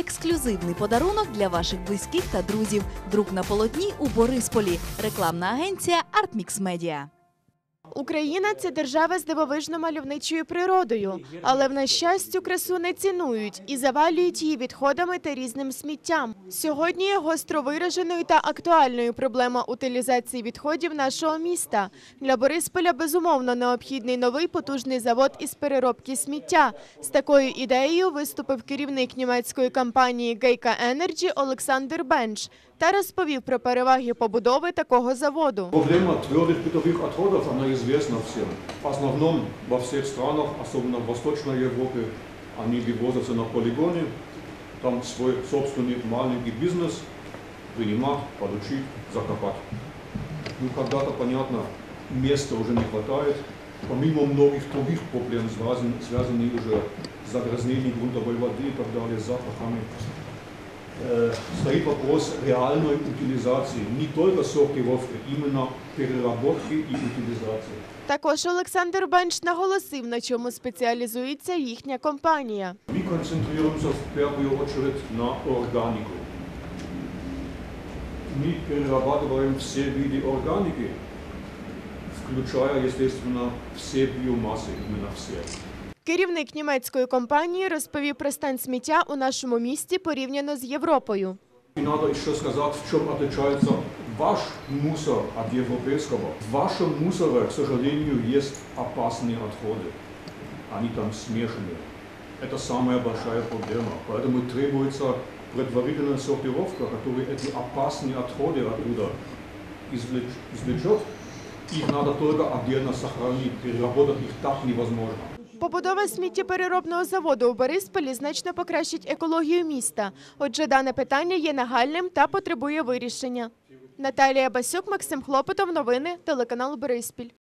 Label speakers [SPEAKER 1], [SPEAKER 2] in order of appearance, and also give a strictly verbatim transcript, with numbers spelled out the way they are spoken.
[SPEAKER 1] ексклюзивний подарунок для ваших близьких та друзів. Друк на полотні у Борисполі. Рекламна агенція «Артмікс Медіа».
[SPEAKER 2] Україна – це держава з дивовижно-мальовничою природою, але в наш час цю красу не цінують і завалюють її відходами та різним сміттям. Сьогодні є гостро вираженою та актуальною проблема утилізації відходів нашого міста. Для Борисполя, безумовно, необхідний новий потужний завод із переробки сміття. З такою ідеєю виступив керівник німецької компанії «Гейка Енерджі» Олександр Бенч та розповів про переваги побудови такого заводу.
[SPEAKER 3] Проблема твердых бытовых отходов, она известна всем. В основном во всех странах, особенно в Восточной Европе, они вывозятся на полигоны, там свой собственный маленький бизнес, принимать, получить, закопать. Ну, когда-то, понятно, места уже не хватает. Помимо многих других проблем, связанных уже с загрязнением грунтовой воды и так далее, с запахами, стоит вопрос реальной утилизации, не только сортировки, именно переработки и утилизации.
[SPEAKER 2] Також Олександр Бенч наголосив, на чому спеціалізується їхня компанія.
[SPEAKER 3] Мы концентрируемся в первую очередь на органику. Мы перерабатываем все виды органики, включая, естественно, все биомассы, именно все.
[SPEAKER 2] Керівник німецької компанії розповів про стан сміття у нашому місті порівняно з Європою.
[SPEAKER 3] И надо еще сказать, в чем отличается ваш мусор от европейского. В вашем мусоре, к сожалению, есть опасные отходы. Они там смешаны. Это самая большая проблема. Поэтому требуется предварительная сортировка, которая эти опасные отходы оттуда извлечет. Их надо только отдельно сохранить. Переработать их так невозможно.
[SPEAKER 2] Побудова сміттєпереробного заводу у Борисполі значно покращить екологію міста. Отже, дане питання є нагальним та потребує вирішення. Наталія Басюк, Максим Хлопотов. Новини. Телеканал Бориспіль.